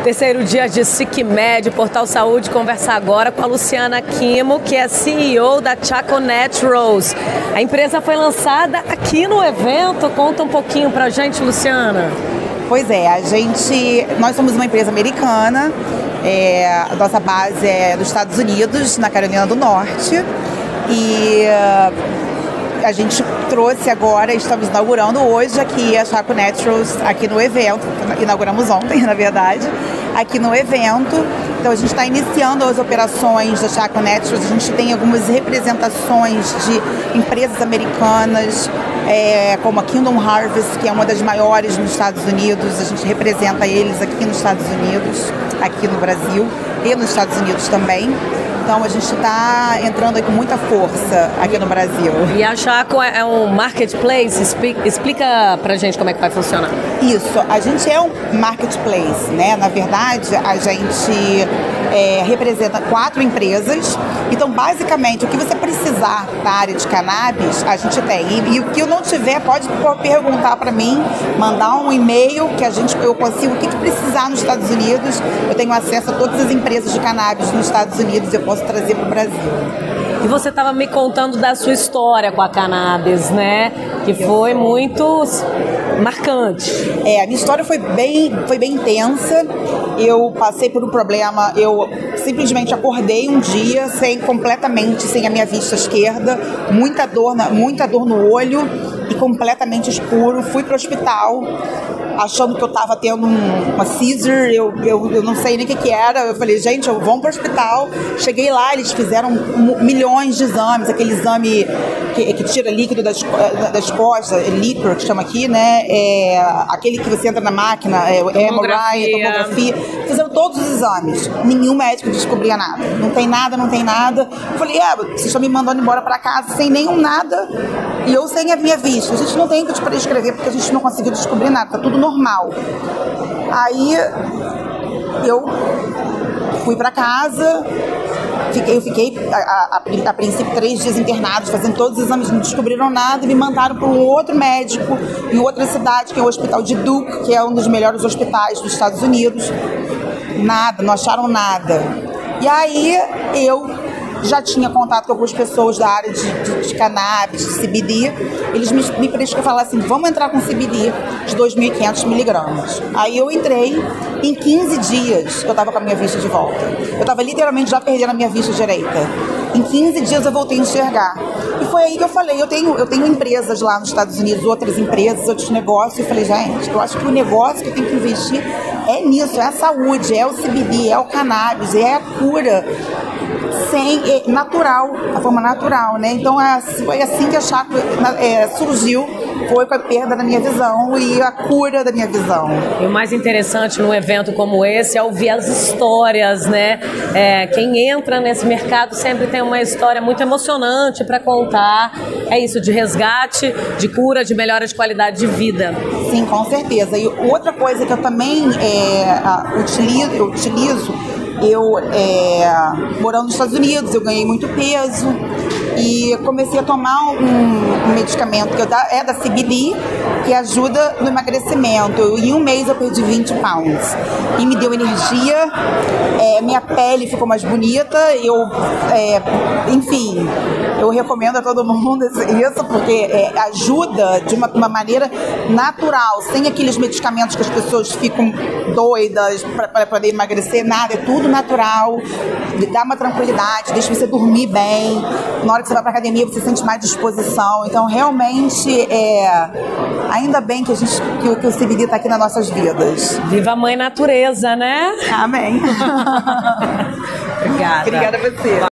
Terceiro dia de SicMed, Portal Saúde, conversar agora com a Luciana Quimo, que é CEO da Chaco Naturals. A empresa foi lançada aqui no evento. Conta um pouquinho pra gente, Luciana. Pois é, nós somos uma empresa americana, a nossa base é dos Estados Unidos, na Carolina do Norte, e a gente trouxe agora, estamos inaugurando hoje aqui a Chaco Naturals, aqui no evento, inauguramos ontem, na verdade, aqui no evento. Então a gente está iniciando as operações da Chaco Naturals, a gente tem algumas representações de empresas americanas, como a Kingdom Harvest, que é uma das maiores nos Estados Unidos, a gente representa eles aqui nos Estados Unidos, aqui no Brasil e nos Estados Unidos também. Então a gente está entrando aí com muita força aqui no Brasil. E a Chaco é um marketplace? Explica pra gente como é que vai funcionar. Isso, a gente é um marketplace, né? Na verdade, a gente representa 4 empresas. Então, basicamente, o que você precisar da área de cannabis, a gente tem. E o que eu não tiver, pode perguntar para mim, mandar um e-mail que eu consigo. O que precisar nos Estados Unidos, eu tenho acesso a todas as empresas de cannabis nos Estados Unidos, eu posso trazer para o Brasil. E você estava me contando da sua história com a cannabis, né? Que foi muito marcante. A minha história foi bem intensa. Eu passei por um problema, eu simplesmente acordei um dia completamente sem a minha vista esquerda, muita dor no olho e completamente escuro. Fui para o hospital achando que eu estava tendo uma seizure, eu não sei nem o que era. Eu falei, gente, vamos para o hospital. Cheguei lá, eles fizeram milhões de exames, aquele exame que tira líquido das costas, líquido que chama aqui, né? Aquele que você entra na máquina, MRI, tomografia. Fizeram todos os exames. Nenhum médico descobria nada. Não tem nada. Eu falei, vocês estão me mandando embora para casa sem nenhum nada e eu sem a minha vista. A gente não tem que te prescrever porque a gente não conseguiu descobrir nada. Tá tudo normal. Aí eu fui para casa. Eu fiquei, a princípio, 3 dias internados, fazendo todos os exames, não descobriram nada e me mandaram para um outro médico em outra cidade, que é o Hospital de Duke, que é um dos melhores hospitais dos Estados Unidos. Nada, não acharam nada. E aí eu já tinha contato com algumas pessoas da área de cannabis, de CBD. Eles me prescreveram, falaram assim, vamos entrar com CBD de 2.500 miligramas. Aí eu entrei, em 15 dias eu estava com a minha vista de volta. Eu estava literalmente já perdendo a minha vista direita. Em 15 dias eu voltei a enxergar. E foi aí que eu falei, eu tenho empresas lá nos Estados Unidos, outras empresas, outros negócios. Eu falei, gente, eu acho que o negócio que eu tenho que investir é nisso, é a saúde, é o CBD, é o cannabis, é a cura. Natural, a forma natural, né? Então foi assim que a Chaco surgiu, foi com a perda da minha visão e a cura da minha visão. E o mais interessante num evento como esse é ouvir as histórias, né? Quem entra nesse mercado sempre tem uma história muito emocionante para contar. É isso, de resgate, de cura, de melhora de qualidade de vida. Sim, com certeza. E outra coisa que eu também utilizo, morando nos Estados Unidos, eu ganhei muito peso e comecei a tomar um medicamento que é da CBD, que ajuda no emagrecimento. Em um mês eu perdi 20 pounds e me deu energia, minha pele ficou mais bonita, enfim, eu recomendo a todo mundo isso, porque ajuda de uma maneira natural, sem aqueles medicamentos que as pessoas ficam doidas para poder emagrecer, nada, é tudo natural, dá uma tranquilidade, deixa você dormir bem, na hora que você vai para academia você sente mais disposição. Então realmente ainda bem que o CBD está aqui nas nossas vidas. Viva a mãe natureza, né? Amém. Obrigada. Obrigada a você.